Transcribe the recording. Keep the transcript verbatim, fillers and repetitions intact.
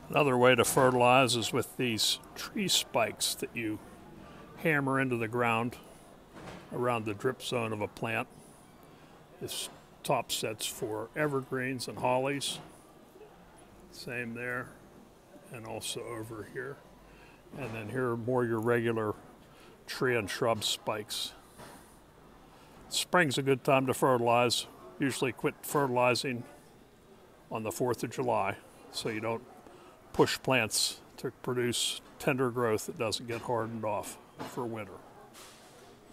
Another way to fertilize is with these tree spikes that you hammer into the ground around the drip zone of a plant. This top set's for evergreens and hollies. Same there, and also over here. And then here are more your regular tree and shrub spikes. Spring's a good time to fertilize. Usually quit fertilizing on the fourth of July, so you don't push plants to produce tender growth that doesn't get hardened off for winter.